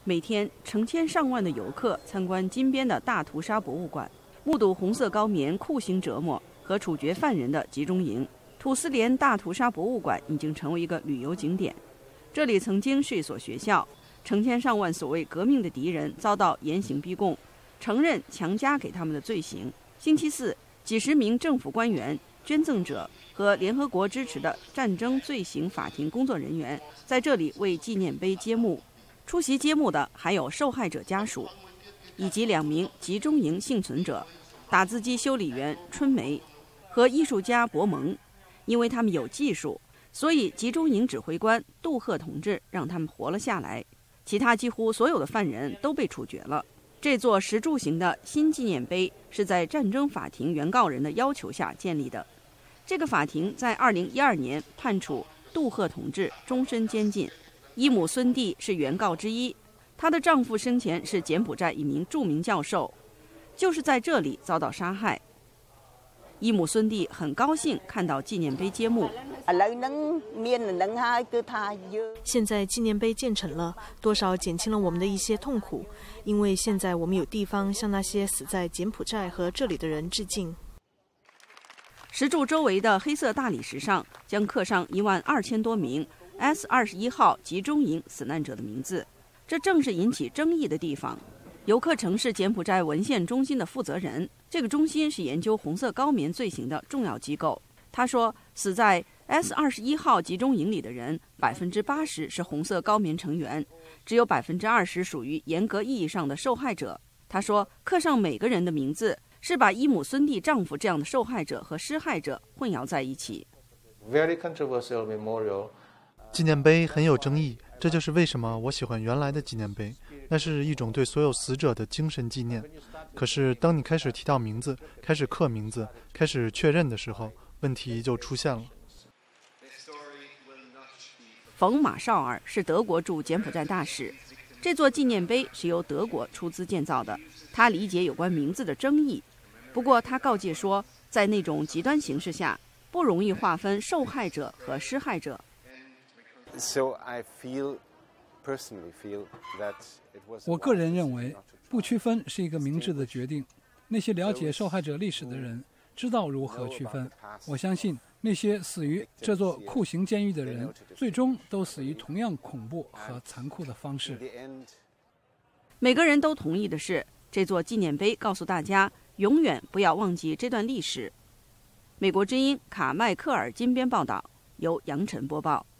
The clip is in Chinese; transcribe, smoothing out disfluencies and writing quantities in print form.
每天成千上万的游客参观金边的大屠杀博物馆，目睹红色高棉酷刑折磨和处决犯人的集中营。土司连大屠杀博物馆已经成为一个旅游景点，这里曾经是一所学校，成千上万所谓革命的敌人遭到严刑逼供，承认强加给他们的罪行。星期四，几十名政府官员、捐赠者和联合国支持的战争罪行法庭工作人员在这里为纪念碑揭幕。出席揭幕的还有受害者家属，以及2名集中营幸存者，打字机修理员春梅和艺术家博蒙。因为他们有技术，所以集中营指挥官杜赫同志让他们活了下来。其他几乎所有的犯人都被处决了。这座石柱形的新纪念碑是在战争法庭原告人的要求下建立的。这个法庭在2012年判处杜赫同志终身监禁。伊姆孙蒂是原告之一，她的丈夫生前是柬埔寨一名著名教授，就是在这里遭到杀害。伊姆孙蒂很高兴看到纪念碑揭幕。 现在纪念碑建成了，多少减轻了我们的一些痛苦，因为现在我们有地方向那些死在柬埔寨和这里的人致敬。 石柱周围的黑色大理石上将刻上12000多名S21号集中营死难者的名字，这正是引起争议的地方。游客城是柬埔寨文献中心的负责人，这个中心是研究红色高棉罪行的重要机构。他说，死在 S21号集中营里的人80%是红色高棉成员，只有20%属于严格意义上的受害者。他说，刻上每个人的名字是把伊姆孙蒂丈夫这样的受害者和施害者混淆在一起。 Very controversial memorial。 纪念碑很有争议，这就是为什么我喜欢原来的纪念碑，那是一种对所有死者的精神纪念。可是当你开始提到名字，开始刻名字，开始确认的时候，问题就出现了。 冯马绍尔是德国驻柬埔寨大使，这座纪念碑是由德国出资建造的。他理解有关名字的争议，不过他告诫说，在那种极端形势下，不容易划分受害者和施害者。 我个人认为，不区分是一个明智的决定。那些了解受害者历史的人知道如何区分。我相信那些死于这座酷刑监狱的人，最终都死于同样恐怖和残酷的方式。 每个人都同意的是，这座纪念碑告诉大家，永远不要忘记这段历史。美国之音卡麦克尔金边报道，由杨晨播报。